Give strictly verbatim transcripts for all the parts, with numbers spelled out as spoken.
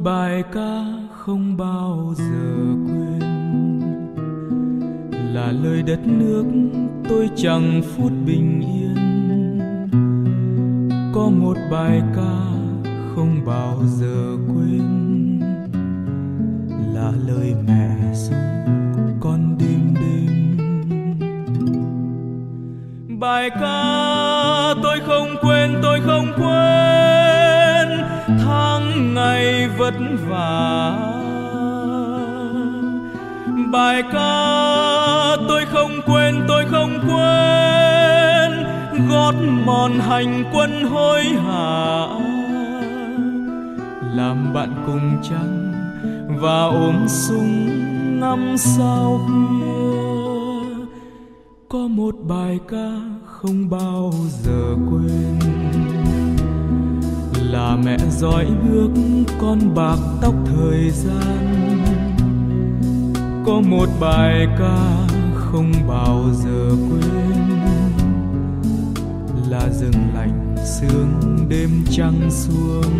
bài ca không bao giờ quên, là lời đất nước tôi chẳng phút bình yên. Có một bài ca không bao giờ quên, là lời mẹ ru con đêm đêm. Bài ca tôi không quên, tôi không quên tháng ngày vất vả. Bài ca tôi không quên, tôi không quên gót mòn hành quân hối hả, làm bạn cùng trăng và ôm súng ngắm sao khuya. Có một bài ca không bao giờ quên, là mẹ dõi bước con bạc tóc thời gian. Có một bài ca không bao giờ quên, là rừng lạnh sương đêm trăng xuống.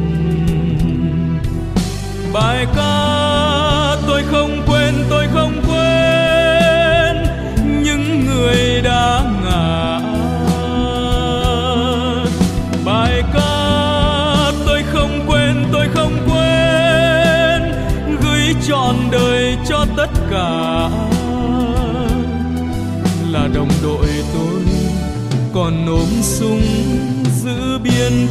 Bài ca tôi không quên, tôi không quên những người đã ngã. Bài ca tôi không quên, tôi không quên gửi trọn đời cho tất cả, là đồng đội tôi còn ôm súng giữ biên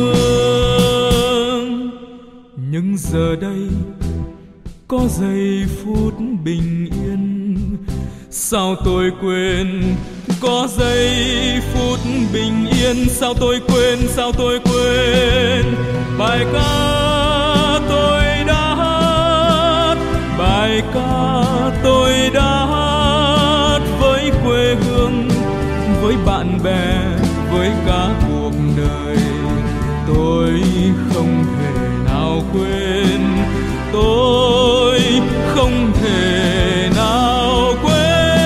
cương. Nhưng giờ đây có giây phút bình yên, sao tôi quên. Có giây phút bình yên, sao tôi quên, sao tôi quên bài ca tôi đã hát, bài ca tôi đã hát với quê hương, với bạn bè, với cả cuộc đời. Tôi không thể nào quên, tôi không thể nào quên.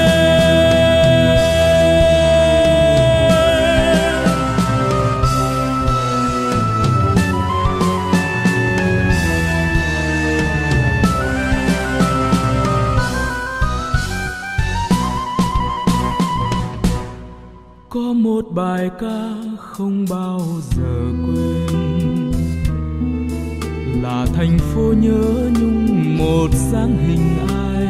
Có một bài ca không bao giờ quên, là thành phố nhớ nhung một dáng hình ai.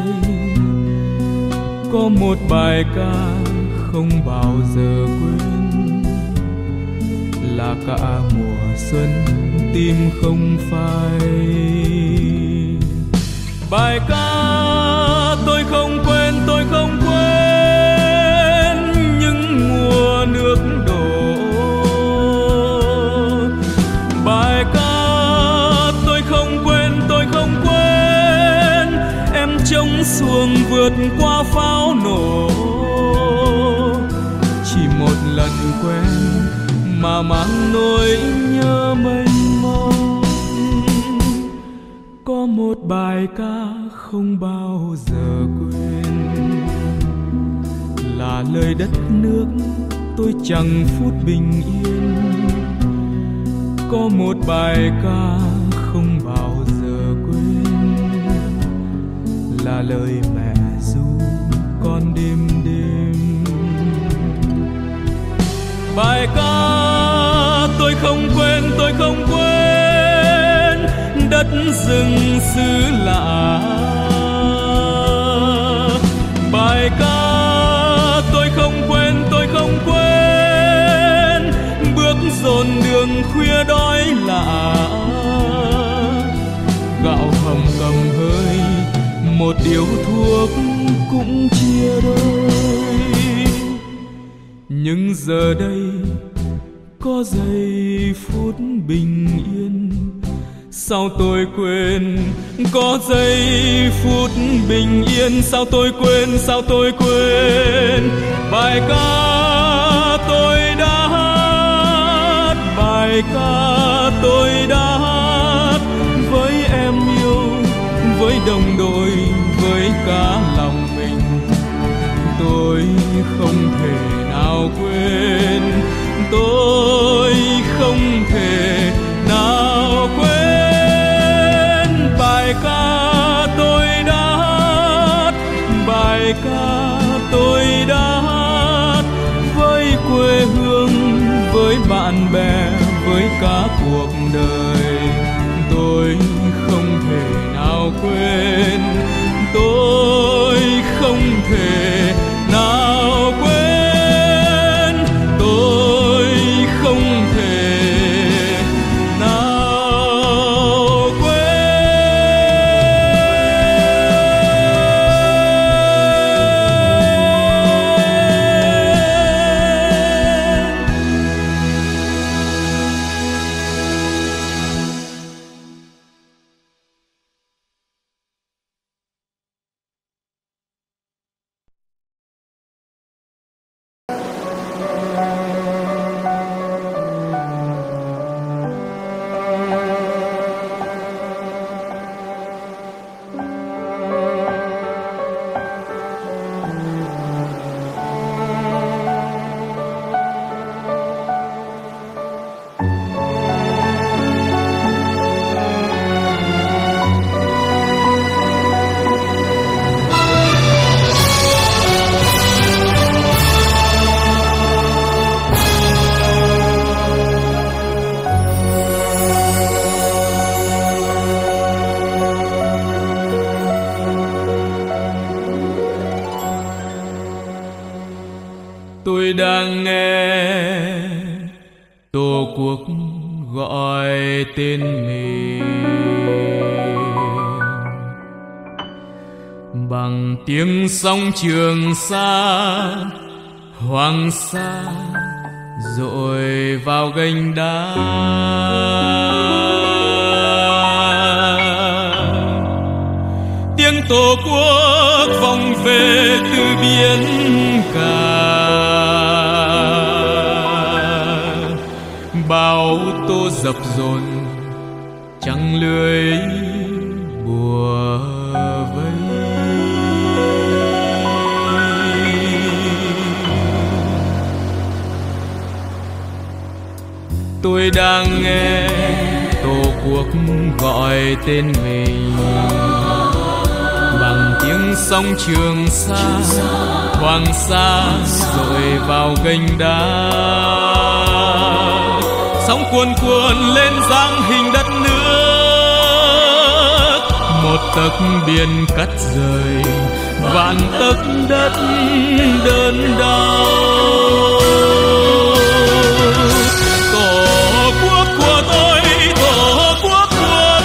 Có một bài ca không bao giờ quên, là cả mùa xuân tim không phai. Bài ca tôi không quên, tôi không quên những mùa nước đổ. Bài ca tôi không quên, tôi không quên em trông xuồng vượt qua pháo nổ. Chỉ một lần quen mà mang nỗi nhớ mênh mông. Có một bài ca không bao giờ quên, là lời đất nước tôi chẳng phút bình yên. Có một bài ca không bao giờ quên, là lời mẹ ru con đêm đêm. Bài ca tôi không quên, tôi không quên đất rừng xứ lạ. Bài ca tôi không quên, tôi không quên bước dồn đường khuya đói lạ. Gạo hầm cầm hơi một điếu thuốc cũng chia đôi. Nhưng giờ đây có giây phút bình yên, sao tôi quên. Có giây phút bình yên, sao tôi quên, sao tôi quên bài ca tôi đã hát, bài ca tôi đã hát với em yêu, với đồng đội, với cả lòng mình. Tôi không thể nào quên, tôi không thể nào quên với bạn bè, với cả cuộc đời. Tôi không thể nào quên, tôi không thể nào quên, tôi không thể nào quên. Tôi đang nghe Tổ quốc gọi tên mình bằng tiếng sóng Trường Sa, Hoàng Sa dội vào gành đá. Tiếng Tổ quốc vọng về từ biển cả, bao tố dập dồn trăng lưới bùa vây. Tôi đang nghe Tổ quốc gọi tên mình bằng tiếng sóng Trường Sa, Hoàng Sa dội vào gành đá. Sóng cuồn cuộn lên dáng hình đất nước, một tấc biển cắt rời vạn tấc đất đơn đau. Tổ quốc của tôi, Tổ quốc của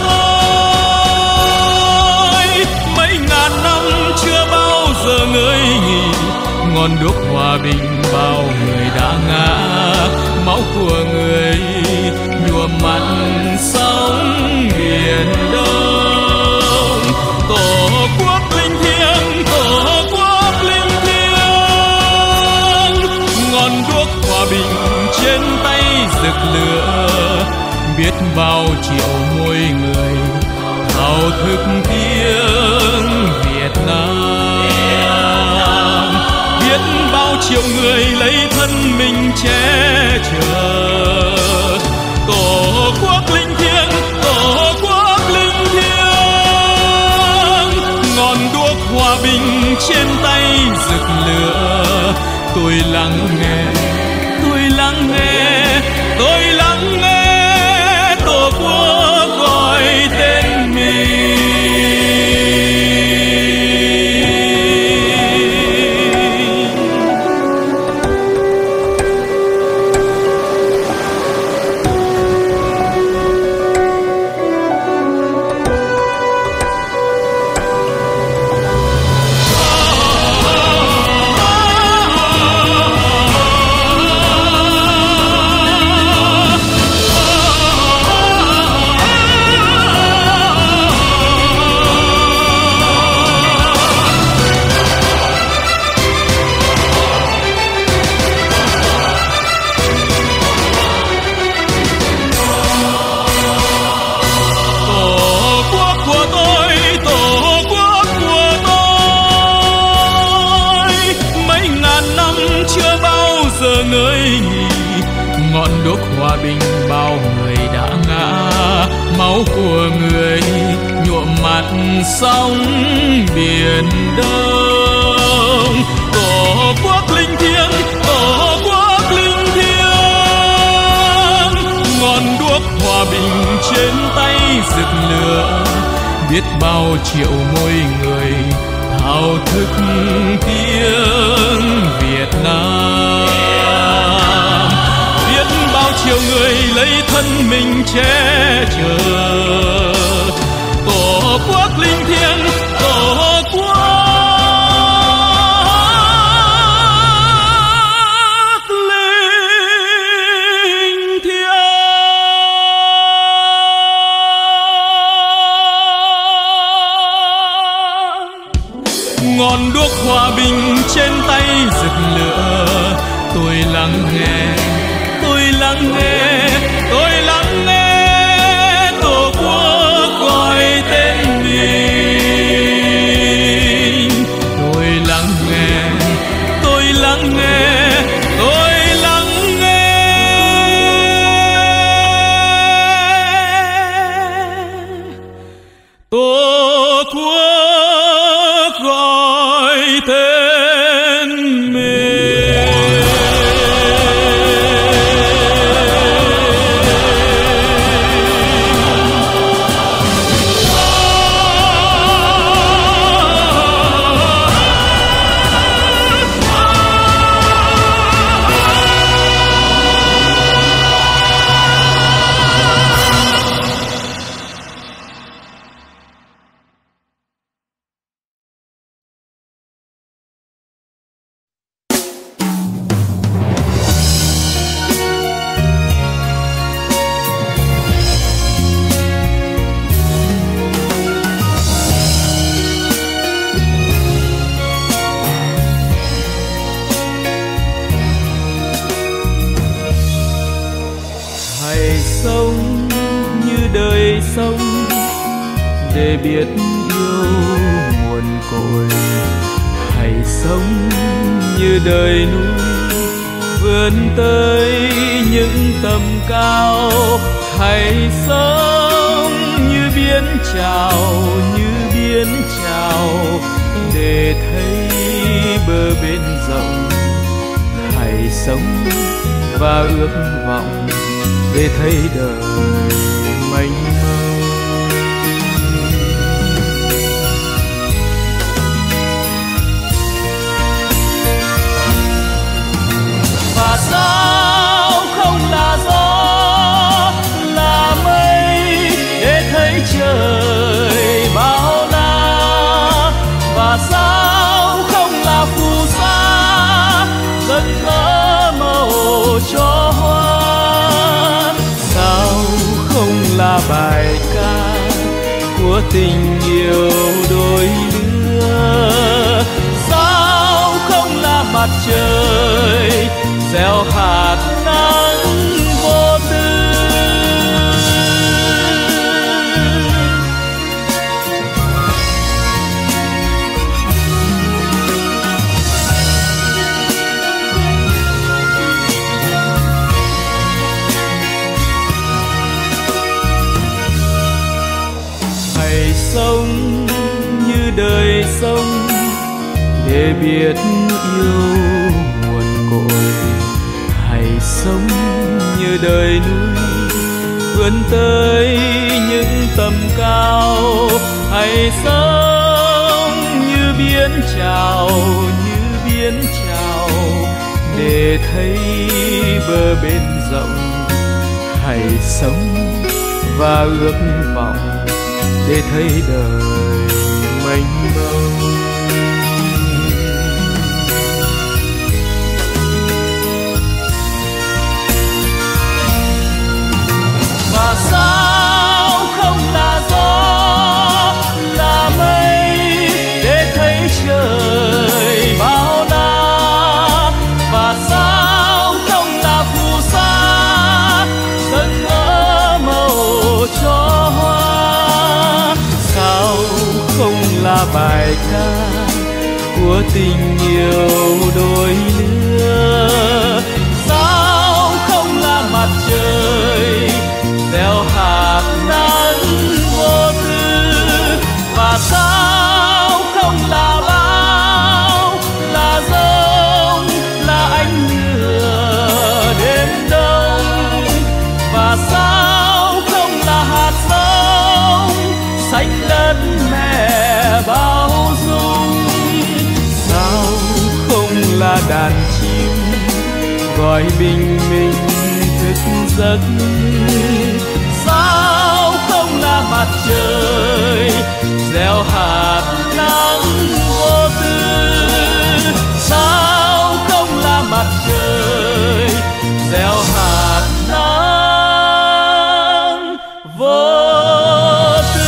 tôi, mấy ngàn năm chưa bao giờ ngơi nghỉ, ngọn đuốc hòa bình bao người đã ngã, máu của người nhuộm mặn sóng biển Đông. Tổ quốc linh thiêng, Tổ quốc linh thiêng, ngọn đuốc hòa bình trên tay rực lửa, biết bao triệu môi người thao thức tiếng Việt Nam, biết bao triệu người lấy thân mình che chở. Tổ quốc linh thiêng, Tổ quốc linh thiêng, ngọn đuốc hòa bình trên tay rực lửa. Tôi lắng nghe, tôi lắng nghe, tôi lắng nghe Tổ quốc gọi tên mình. Ngọn đuốc hòa bình bao người đã ngã, máu của người nhuộm mặt sóng biển Đông. Tổ quốc linh thiêng, Tổ quốc linh thiêng, biết bao triệu môi người thao thức tiếng Việt Nam. Biết bao triệu người lấy thân mình che chở tổ quốc linh thiêng, tổ quốc linh thiêng. Ngọn đuốc hòa bình trên tay rực lửa, tôi lắng nghe, tôi lắng nghe, tôi lắng nghe tổ quốc gọi tên mình. Tôi lắng nghe, tôi lắng nghe, tôi lắng nghe. Tổ quốc gọi tên mình. Sống như đời sống để biết yêu nguồn cội, hãy sống như đời núi vươn tới những tầm cao. Hãy sống như biển trào, như biển trào để thấy bờ bên rộng. Hãy sống và ước vọng để thấy đời mênh mông. Và sao không là gió, là mây để thấy trời bao la. Và sao không là phù sa rực rỡ màu cho hoa. Là bài ca của tình yêu đôi lứa. Sao không là mặt trời gieo hạt nắng vô tư. Sống như đời sống để biết yêu nguồn cội. Hãy sống như đời núi vươn tới những tầm cao. Hãy sống như biển trào, như biển trào để thấy bờ bên rộng. Hãy sống và ước vọng để thấy đời mênh mông. Và sao không là gió, là mây để thấy trời bao la. Và sao không là phù sa rực rỡ màu cho hoa. Sao không là bài ca của tình yêu đôi lứa. Sao không là mặt trời gieo hạt nắng vô tư. Và sao không là bão, là giông, là ánh lửa đêm đông. Và sao không là hạt giống xanh đất gọi bình minh thức giấc. Sao không là mặt trời gieo hạt nắng vô tư? Sao không là mặt trời gieo hạt nắng vô tư?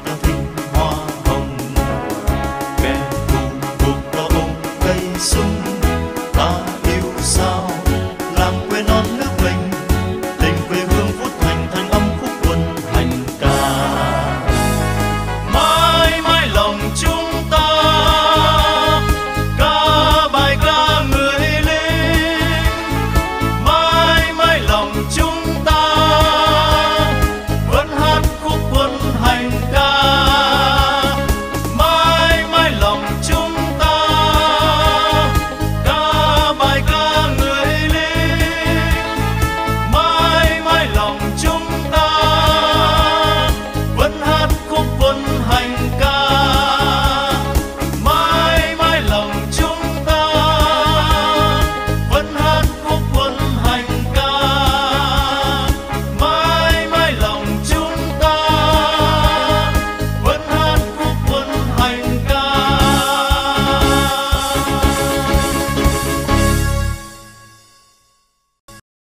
Sung